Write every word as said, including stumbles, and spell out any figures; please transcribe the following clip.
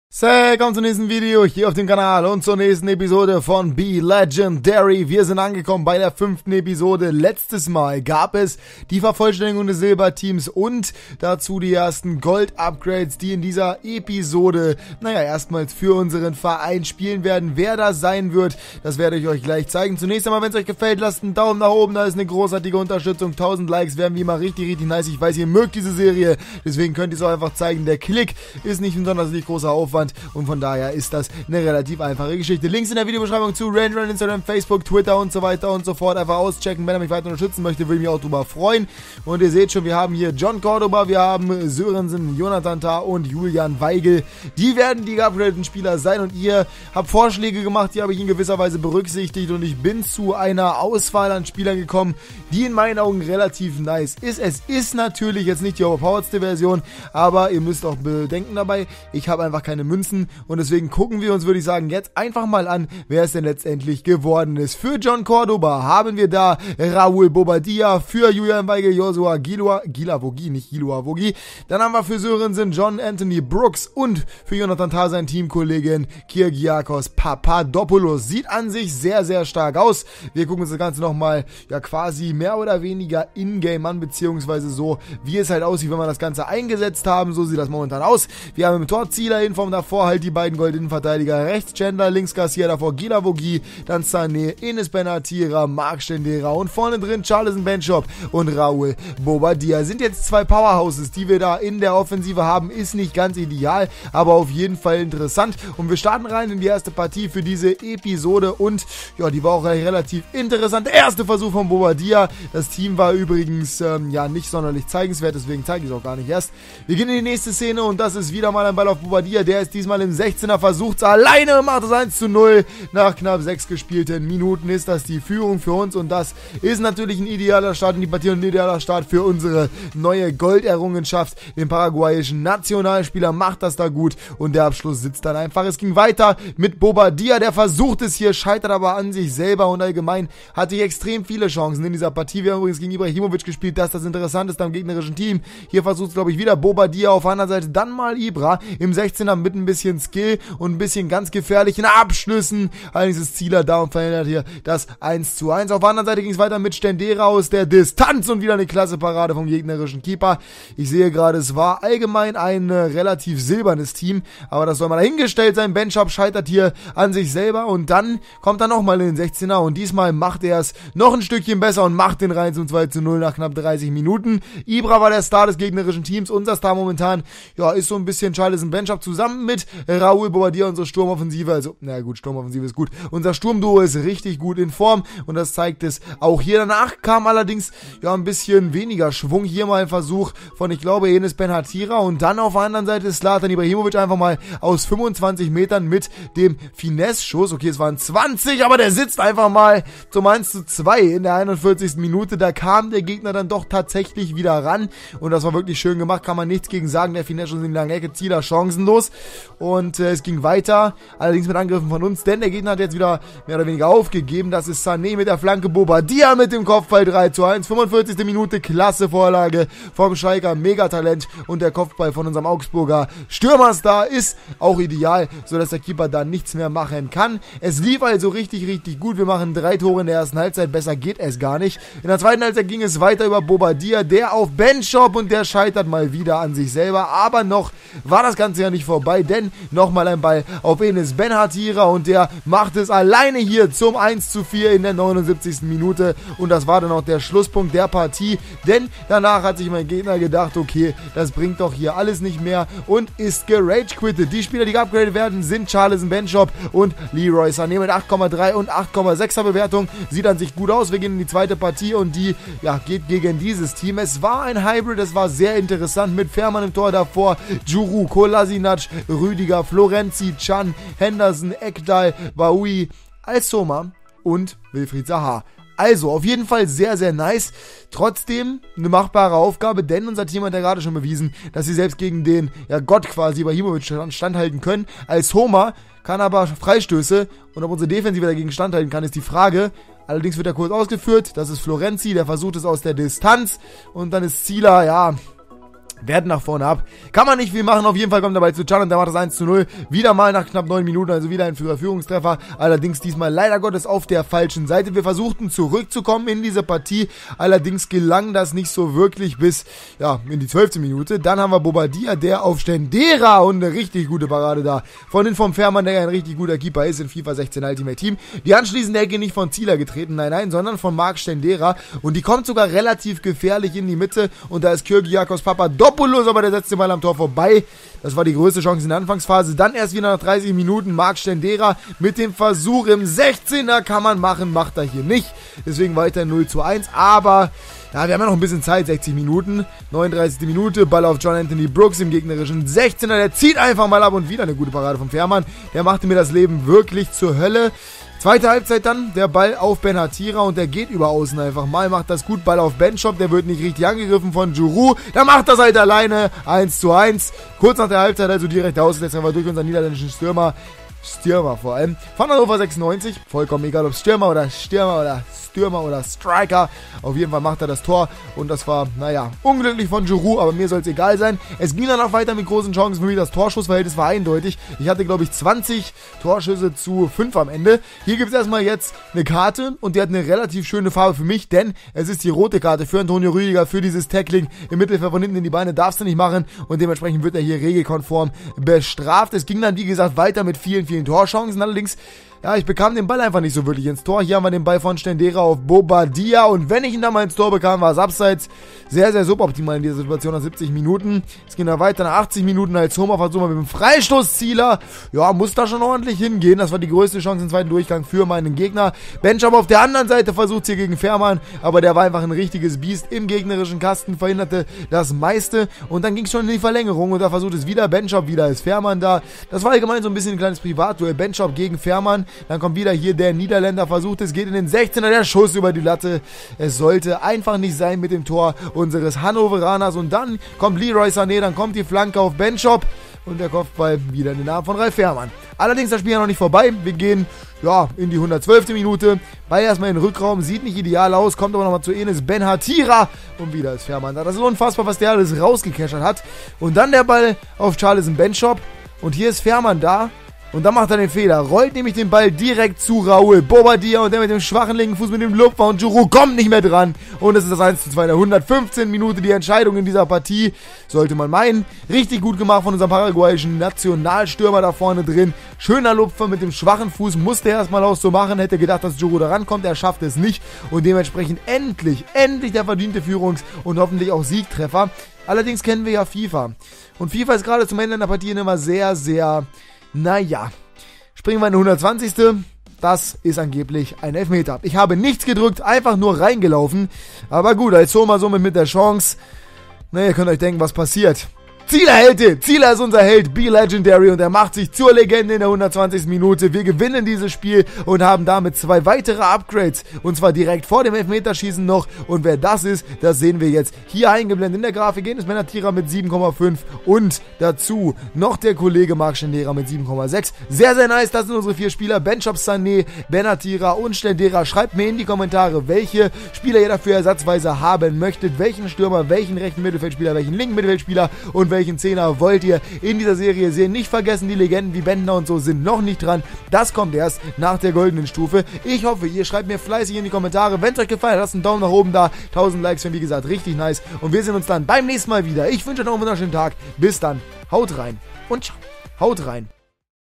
Willkommen zum nächsten Video hier auf dem Kanal und zur nächsten Episode von Be Legendary. Wir sind angekommen bei der fünften Episode. Letztes Mal gab es die Vervollständigung des Silberteams und dazu die ersten Gold-Upgrades, die in dieser Episode, naja, erstmals für unseren Verein spielen werden. Wer das sein wird, das werde ich euch gleich zeigen. Zunächst einmal, wenn es euch gefällt, lasst einen Daumen nach oben, da ist eine großartige Unterstützung. tausend Likes wären wie immer richtig, richtig nice. Ich weiß, ihr mögt diese Serie, deswegen könnt ihr es auch einfach zeigen. Der Klick ist nicht ein sonderlich großer Aufwand. Und von daher ist das eine relativ einfache Geschichte. Links in der Videobeschreibung zu Ranger, Instagram, Facebook, Twitter und so weiter und so fort. Einfach auschecken, wenn er mich weiter unterstützen möchte, würde ich mich auch drüber freuen. Und ihr seht schon, wir haben hier John Cordoba, wir haben Sörensen, Jonathan Tah und Julian Weigel. Die werden die geupgradeten Spieler sein und ihr habt Vorschläge gemacht, die habe ich in gewisser Weise berücksichtigt und ich bin zu einer Auswahl an Spielern gekommen, die in meinen Augen relativ nice ist. Es ist natürlich jetzt nicht die overpoweredste Version, aber ihr müsst auch bedenken dabei, ich habe einfach keine Münzen und deswegen gucken wir uns, würde ich sagen, jetzt einfach mal an, wer es denn letztendlich geworden ist. Für John Cordoba haben wir da Raul Bobadilla, für Julian Weigel Joshua Gilua, Gilavogi, nicht Gilavogi. Dann haben wir für Sörensen John Anthony Brooks und für Jonathan Tah sein Teamkollegin Kyrgiakos Papadopoulos. Sieht an sich sehr, sehr stark aus. Wir gucken uns das Ganze nochmal, ja, quasi mehr oder weniger in-game an, beziehungsweise so, wie es halt aussieht, wenn wir das Ganze eingesetzt haben. So sieht das momentan aus. Wir haben im Tor Zieler in Form davor halt die beiden Goldinnenverteidiger, rechts Chandler, links Garcia, davor Gilavogi, dann Sané, Enes Benatira, Marc Stendera und vorne drin Charleston Benchop und Raul Bobadilla. Sind jetzt zwei Powerhouses, die wir da in der Offensive haben, ist nicht ganz ideal, aber auf jeden Fall interessant und wir starten rein in die erste Partie für diese Episode und ja, die war auch relativ interessant. Der erste Versuch von Bobadilla, das Team war übrigens ähm, ja nicht sonderlich zeigenswert, deswegen zeige ich es auch gar nicht erst. Wir gehen in die nächste Szene und das ist wieder mal ein Ball auf Bobadilla, der ist diesmal im sechzehner, versucht es alleine, macht es eins zu null. Nach knapp sechs gespielten Minuten ist das die Führung für uns und das ist natürlich ein idealer Start in die Partie und ein idealer Start für unsere neue Golderrungenschaft. Den paraguayischen Nationalspieler macht das da gut und der Abschluss sitzt dann einfach. Es ging weiter mit Bobadilla, der versucht es hier, scheitert aber an sich selber und allgemein hatte ich extrem viele Chancen in dieser Partie. Wir haben übrigens gegen Ibrahimovic gespielt, dass das interessant ist am gegnerischen Team. Hier versucht es, glaube ich, wieder Bobadilla auf einer Seite, dann mal Ibra im sechzehner mit ein bisschen Skill und ein bisschen ganz gefährlichen Abschlüssen. Allerdings ist Zieler da und verhindert hier das eins zu eins. Auf der anderen Seite ging es weiter mit Stendera aus der Distanz und wieder eine klasse Parade vom gegnerischen Keeper. Ich sehe gerade, es war allgemein ein äh, relativ silbernes Team, aber das soll mal dahingestellt sein. Benchop scheitert hier an sich selber und dann kommt er nochmal in den sechzehner und diesmal macht er es noch ein Stückchen besser und macht den rein zum zwei zu null nach knapp dreißig Minuten. Ibra war der Star des gegnerischen Teams, unser Star momentan, ja, ist so ein bisschen Charleston Benchop zusammen mit Raul Bobadilla, unsere Sturmoffensive, also, na gut, Sturmoffensive ist gut, unser Sturmduo ist richtig gut in Form und das zeigt es auch hier. Danach kam allerdings, ja, ein bisschen weniger Schwung, hier mal ein Versuch von, ich glaube, Enes Benatira und dann auf der anderen Seite Zlatan Ibrahimovic einfach mal aus fünfundzwanzig Metern mit dem Finesse-Schuss, okay, es waren zwanzig, aber der sitzt einfach mal zum eins zu zwei in der einundvierzigsten Minute, da kam der Gegner dann doch tatsächlich wieder ran und das war wirklich schön gemacht, kann man nichts gegen sagen, der Finesse-Schuss in die lange Ecke, Zieler chancenlos. Und äh, es ging weiter, allerdings mit Angriffen von uns, denn der Gegner hat jetzt wieder mehr oder weniger aufgegeben. Das ist Sané mit der Flanke, Bobadilla mit dem Kopfball drei zu eins, fünfundvierzigste Minute, klasse Vorlage vom Schalker, Megatalent und der Kopfball von unserem Augsburger Stürmerstar ist auch ideal, sodass der Keeper da nichts mehr machen kann. Es lief also richtig, richtig gut. Wir machen drei Tore in der ersten Halbzeit, besser geht es gar nicht. In der zweiten Halbzeit ging es weiter über Bobadilla, der auf Benchop und der scheitert mal wieder an sich selber, aber noch war das Ganze ja nicht vorbei, denn nochmal ein Ball auf Enes Benatira und der macht es alleine hier zum eins zu vier in der neunundsiebzigsten Minute und das war dann auch der Schlusspunkt der Partie, denn danach hat sich mein Gegner gedacht, okay, das bringt doch hier alles nicht mehr und ist gerage-quittet. Die Spieler, die geupgradet werden, sind Charleston Benchop und Leroy Sané mit acht Komma drei und acht Komma sechser Bewertung. Sieht an sich gut aus. Wir gehen in die zweite Partie und die, ja, geht gegen dieses Team. Es war ein Hybrid, es war sehr interessant mit Fährmann im Tor davor, Djourou, Kolasinac, Rüdiger, Florenzi, Can, Henderson, Ekdal, Baoui, Alsoma und Wilfried Zaha. Also, auf jeden Fall sehr, sehr nice. Trotzdem eine machbare Aufgabe, denn unser Team hat ja gerade schon bewiesen, dass sie selbst gegen den, ja, Gott quasi, Ibrahimovic standhalten können. Als Homer kann aber Freistöße und ob unsere Defensive dagegen standhalten kann, ist die Frage. Allerdings wird er kurz ausgeführt. Das ist Florenzi, der versucht es aus der Distanz und dann ist Zieler, ja, Werden nach vorne ab. Kann man nicht viel machen. Auf jeden Fall kommt dabei zu Can und der macht das eins zu null. Wieder mal nach knapp neun Minuten, also wieder ein Führungstreffer. Allerdings diesmal leider Gottes auf der falschen Seite. Wir versuchten zurückzukommen in diese Partie. Allerdings gelang das nicht so wirklich bis, ja, in die zwölfte Minute. Dann haben wir Bobadilla, der auf Stendera und eine richtig gute Parade da. Von den vom Fährmann, der ja ein richtig guter Keeper ist in FIFA sechzehn Ultimate Team. Die anschließende Ecke nicht von Zieler getreten, nein, nein, sondern von Marc Stendera. Und die kommt sogar relativ gefährlich in die Mitte. Und da ist Kyrgiakos Papadopoulos, aber der setzt den Ball am Tor vorbei. Das war die größte Chance in der Anfangsphase. Dann erst wieder nach dreißig Minuten Marc Stendera mit dem Versuch im sechzehner. Kann man machen, macht er hier nicht. Deswegen weiter null zu eins. Aber ja, wir haben ja noch ein bisschen Zeit, sechzig Minuten. neununddreißigste Minute, Ball auf John Anthony Brooks im gegnerischen sechzehner. Der zieht einfach mal ab und wieder eine gute Parade vom Fährmann. Der machte mir das Leben wirklich zur Hölle. Zweite Halbzeit dann, der Ball auf Ben Hatira und der geht über außen einfach mal, macht das gut, Ball auf Benchop, der wird nicht richtig angegriffen von Giroud, der macht das halt alleine, eins zu eins, kurz nach der Halbzeit also direkt ausgesetzt, einfach durch unseren niederländischen Stürmer, Stürmer vor allem, von Hannover sechsundneunzig, vollkommen egal ob Stürmer oder Stürmer oder Stürmer oder Striker, auf jeden Fall macht er das Tor und das war, naja, unglücklich von Giroud, aber mir soll es egal sein. Es ging dann auch weiter mit großen Chancen für mich, das Torschussverhältnis war eindeutig, ich hatte glaube ich zwanzig Torschüsse zu fünf am Ende. Hier gibt es erstmal jetzt eine Karte und die hat eine relativ schöne Farbe für mich, denn es ist die rote Karte für Antonio Rüdiger, für dieses Tackling im Mittelfeld von hinten in die Beine, darfst du nicht machen und dementsprechend wird er hier regelkonform bestraft. Es ging dann wie gesagt weiter mit vielen, vielen Torchancen, allerdings ja, ich bekam den Ball einfach nicht so wirklich ins Tor. Hier haben wir den Ball von Stendera auf Bobadilla und wenn ich ihn dann mal ins Tor bekam, war es abseits. Sehr, sehr suboptimal in dieser Situation nach siebzig Minuten. Es ging dann weiter nach achtzig Minuten als Homer versucht mit dem Freistoßzieler. Ja, muss da schon ordentlich hingehen. Das war die größte Chance im zweiten Durchgang für meinen Gegner. Benchop auf der anderen Seite versucht hier gegen Fährmann, aber der war einfach ein richtiges Biest im gegnerischen Kasten, verhinderte das meiste und dann ging es schon in die Verlängerung und da versucht es wieder Benchop, wieder ist Fährmann da. Das war allgemein so ein bisschen ein kleines Privatduell. Benchop gegen Fährmann. Dann kommt wieder hier der Niederländer, versucht es, geht in den sechzehner, der Schuss über die Latte. Es sollte einfach nicht sein mit dem Tor unseres Hannoveraners. Und dann kommt Leroy Sané, dann kommt die Flanke auf Benchop und der Kopfball wieder in den Arm von Ralf Fährmann. Allerdings das Spiel ja noch nicht vorbei. Wir gehen ja in die hundertzwölfte Minute. Ball erstmal in den Rückraum, sieht nicht ideal aus, kommt aber nochmal zu Enes Ben Hatira und wieder ist Fährmann da. Das ist unfassbar, was der alles rausgekeschert hat. Und dann der Ball auf Charlison Benchop und hier ist Fährmann da. Und dann macht er den Fehler, rollt nämlich den Ball direkt zu Raúl Bobadilla und der mit dem schwachen linken Fuß mit dem Lupfer und Giroud kommt nicht mehr dran. Und es ist das eins zu zwei in der hundertfünfzehnten Minute, die Entscheidung in dieser Partie, sollte man meinen. Richtig gut gemacht von unserem paraguayischen Nationalstürmer da vorne drin. Schöner Lupfer mit dem schwachen Fuß, musste er erstmal auch so machen, hätte gedacht, dass Giroud da rankommt, er schafft es nicht. Und dementsprechend endlich, endlich der verdiente Führungs- und hoffentlich auch Siegtreffer. Allerdings kennen wir ja FIFA. Und FIFA ist gerade zum Ende einer Partie immer sehr, sehr... Naja, springen wir in die hundertzwanzigste. Das ist angeblich ein Elfmeter. Ich habe nichts gedrückt, einfach nur reingelaufen. Aber gut, als Homer somit mit der Chance. Na, ihr könnt euch denken, was passiert. Zieler hält den. Zieler ist unser Held, Be Legendary, und er macht sich zur Legende in der hundertzwanzigsten Minute. Wir gewinnen dieses Spiel und haben damit zwei weitere Upgrades. Und zwar direkt vor dem Elfmeterschießen noch. Und wer das ist, das sehen wir jetzt hier eingeblendet in der Grafik. Enes Ben Hatira mit sieben Komma fünf und dazu noch der Kollege Marc Stendera mit sieben Komma sechs. Sehr, sehr nice. Das sind unsere vier Spieler. Benchop, Sané, Ben Hatira und Stendera. Schreibt mir in die Kommentare, welche Spieler ihr dafür ersatzweise haben möchtet. Welchen Stürmer, welchen rechten Mittelfeldspieler, welchen linken Mittelfeldspieler und welchen welchen Zehner wollt ihr in dieser Serie sehen. Nicht vergessen, die Legenden wie Bentner und so sind noch nicht dran. Das kommt erst nach der goldenen Stufe. Ich hoffe, ihr schreibt mir fleißig in die Kommentare. Wenn es euch gefallen hat, lasst einen Daumen nach oben da. tausend Likes wären wie gesagt richtig nice. Und wir sehen uns dann beim nächsten Mal wieder. Ich wünsche euch noch einen wunderschönen Tag. Bis dann. Haut rein und ciao. Haut rein.